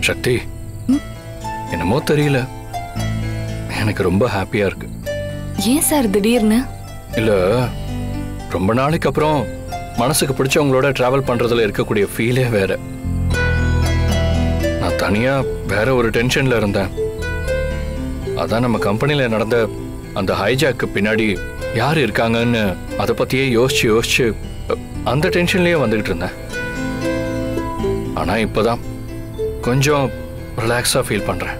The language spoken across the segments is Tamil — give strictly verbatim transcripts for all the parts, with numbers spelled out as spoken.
சக்தி, என்னமோ தெரியல, எனக்கு ரொம்ப ஹாப்பியா இருக்கு. ஏன் சார் திடீர்னு? இல்ல, ரொம்ப நாளைக்கு அப்புறம் மனசுக்கு பிடிச்சவங்களோட டிராவல் பண்றதுல இருக்கக்கூடிய ஃபீலே வேற. நான் தனியா வேற ஒரு டென்ஷன்ல இருந்தேன். அதான் நம்ம கம்பெனில நடந்த அந்த ஹைஜாக்கு பின்னாடி யார் இருக்காங்கன்னு அதை பத்தியே யோசிச்சு யோசிச்சு அந்த டென்ஷன்லயே வந்துகிட்டு இருந்தேன். ஆனா இப்பதான் கொஞ்சம் ரிலாக்ஸா ஃபீல் பண்றேன்.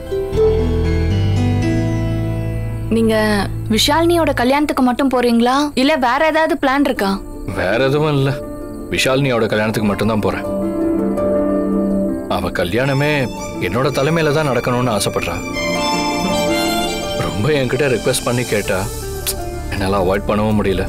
நீங்க விஷாலினியோட கல்யாணத்துக்கு மட்டும் போறீங்களா இல்ல வேற ஏதாவது பிளான் இருக்கா? வேற எதுவும் இல்ல, விஷாலினியோட கல்யாணத்துக்கு மட்டும்தான் போறேன். அவ கல்யாணமே என்னோட தலைமையில தான் நடக்கணும்னு ஆசைப்படுறா. ரொம்ப என்கிட்ட ரிக்வெஸ்ட் பண்ணி கேட்டா என்னால அவாய்ட் பண்ணவும் முடியல.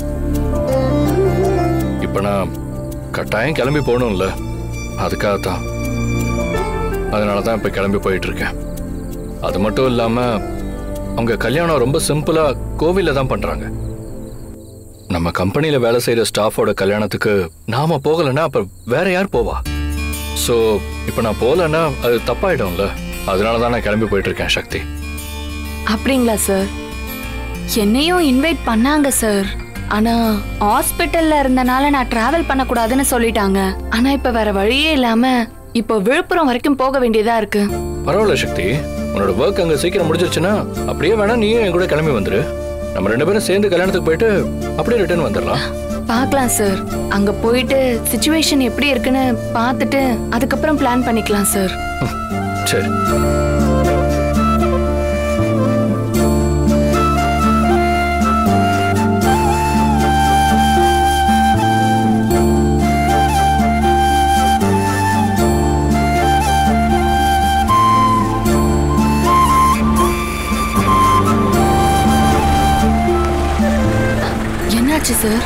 இப்ப நான் கட்டாயம் கிளம்பி போகணும்ல, அதுக்காகத்தான். அதனாலதான் இப்ப கிளம்பி போயிட்டு இருக்கேன். அது மட்டும் இல்லாம அவங்க கல்யாணம் ரொம்ப சிம்பிளா கோவில்ல தான் பண்றாங்க. நம்ம கம்பெனில வேலை செய்யற ஸ்டாஃபோட கல்யாணத்துக்கு நாம போகலன்னா அப்ப வேற யார் போவா? சோ இப்ப நான் போகலன்னா அது தப்பாயிடும்ல, அதனாலதான் நான் கிளம்பி போயிட்டு இருக்கேன். சக்தி, அப்படிங்களா சார்? என்னையும் இன்வைட் பண்ணாங்க சார். ஆனா ஹாஸ்பிட்டல்ல இருந்தனால நான் டிராவல் பண்ண கூடாதுன்னு சொல்லிட்டாங்க. ஆனா இப்ப வேற வழியே இல்லாம இப்போ விழுப்புரம் வரைக்கும் போக வேண்டியதா இருக்கு. பரவாயில்ல சக்தி, உன்னோட ஒர்க் அங்க சீக்கிரம் முடிஞ்சிருச்சுன்னா அப்படியே வேணா நீயும் என் கூட கிளம்பி வந்துரு. நம்ம ரெண்டு பேரும் சேர்ந்து கல்யாணத்துக்கு போயிட்டு அப்படியே ரிட்டர்ன் வந்துடலாம். பார்க்கலாம் சார். அங்க போயிட்டு சிச்சுவேஷன் எப்படி இருக்குன்னு பார்த்துட்டு அதுக்கப்புறம் பிளான் பண்ணிக்கலாம் சார். சரி. என்னாச்சு சார்?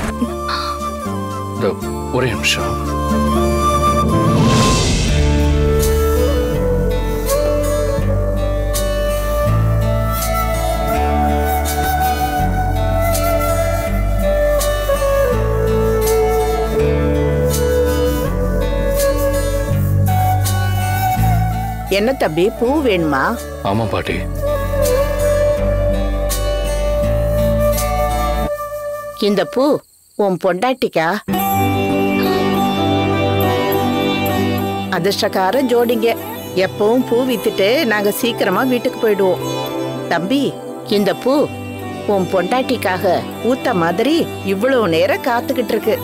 ஒரே நிமிஷம். என்ன தம்பி, பூ வேணுமா? ஆமா பாட்டி. இந்த பூ உன் பொண்டாட்டிக்கா? அதிர்ஷ்டக்கார ஜோடிங்க. எப்பவும் பூ வித்துட்டு நாங்க சீக்கிரமா வீட்டுக்கு போயிடுவோம். தம்பி, இந்த பூ உன் பொண்டாட்டிக்காக பூத்த மாதிரி இவ்வளவு நேரம் காத்துக்கிட்டு இருக்கு.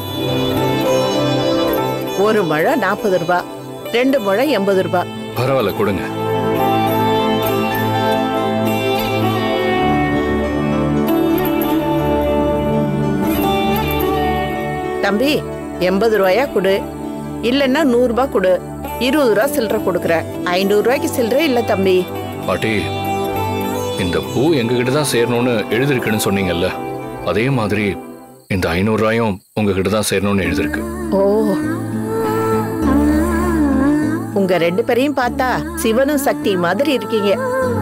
ஒரு முழம் நாற்பது ரூபாய், ரெண்டு முழம் எண்பது ரூபாய். பரவாயில்ல, கொடுங்க. தம்பி, எண்பது ரூபாயா கொடு, இல்லன்னா நூறு ரூபாய் கொடு. இருபது ரூபாய் சில்லற கொடுக்குற. ஐநூறு ரூபாய்க்கு சில்லற இல்ல தம்பி. பாட்டி, இந்த பூ எங்ககிட்ட தான் சேரணும்னு எழுதிருக்குன்னு சொன்னீங்கல்ல, அதே மாதிரி இந்த ஐநூறு ரூபாயும் உங்ககிட்ட தான் சேரணும்னு எழுதிருக்கு. ஓ, உங்க ரெண்டு பேரையும் பார்த்தா சிவனும் சக்தி மாதிரி இருக்கீங்க.